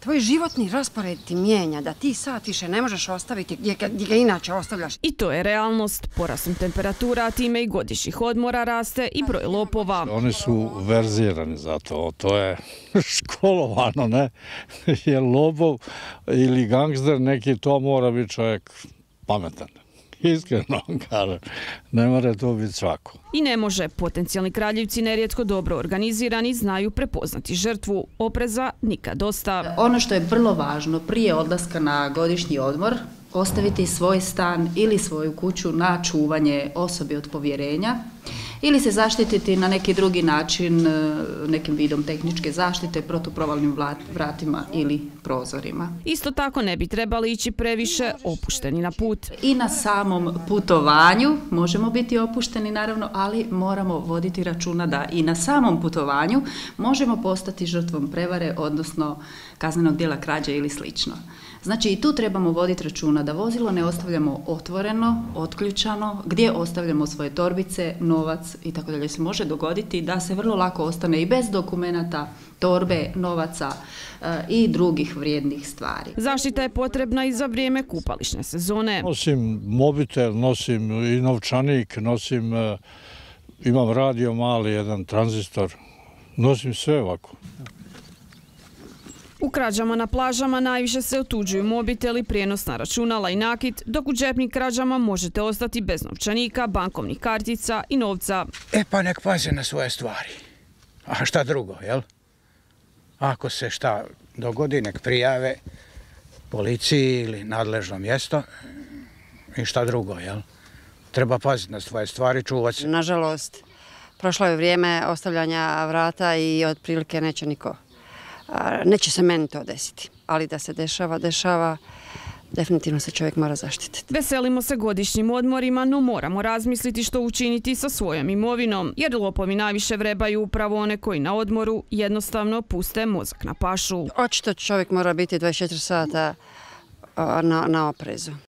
tvoj životni raspored ti mijenja, da ti sat više ne možeš ostaviti gdje ga inače ostavljaš. I to je realnost. Porastom temperatura, time i godišnjih odmora raste i broj lopova. Oni su verzirani za to, to je školovano, ne? Jer lopov ili gangster neki, to mora biti čovjek pametan. Iskreno kažem, ne mora to biti svako. I ne može. Potencijalni kradljivci nerijetko dobro organizirani znaju prepoznati žrtvu. Opreza nikad dosta. Ono što je vrlo važno prije odlaska na godišnji odmor, ostaviti svoj stan ili svoju kuću na čuvanje osobi od povjerenja ili se zaštititi na neki drugi način, nekim vidom tehničke zaštite, protuprovalnim vratima ili prozorima. Isto tako ne bi trebali ići previše opušteni na put. I na samom putovanju možemo biti opušteni naravno, ali moramo voditi računa da i na samom putovanju možemo postati žrtvom prevare, odnosno kaznenog djela krađe ili slično. Znači i tu trebamo voditi računa da vozilo ne ostavljamo otvoreno, otključano, gdje ostavljamo svoje torbice, novac i tako dalje. Se može dogoditi da se vrlo lako ostane i bez dokumenata, torbe, novaca i drugih vrijednih stvari. Zaštita je potrebna i za vrijeme kupališne sezone. Nosim mobitel, nosim i novčanik, imam radio mali, jedan tranzistor, nosim sve ovako. U krađama na plažama najviše se otuđuju mobiteli, prijenosna računala i nakit, dok u džepnim krađama možete ostati bez novčanika, bankovnih kartica i novca. Pa nek paze na svoje stvari. A šta drugo, jel? Ako se šta dogodi, nek prijave policiji ili nadležno mjesto i šta drugo, jel? Treba paziti na svoje stvari, čuvati se. Nažalost, prošlo je vrijeme ostavljanja vrata i otprilike neće se meni to desiti, ali da se dešava, definitivno se čovjek mora zaštititi. Veselimo se godišnjim odmorima, no moramo razmisliti što učiniti sa svojom imovinom, jer lopovi najviše vrebaju upravo one koji na odmoru jednostavno puste mozak na pašu. Očito čovjek mora biti 24 sata na oprezu.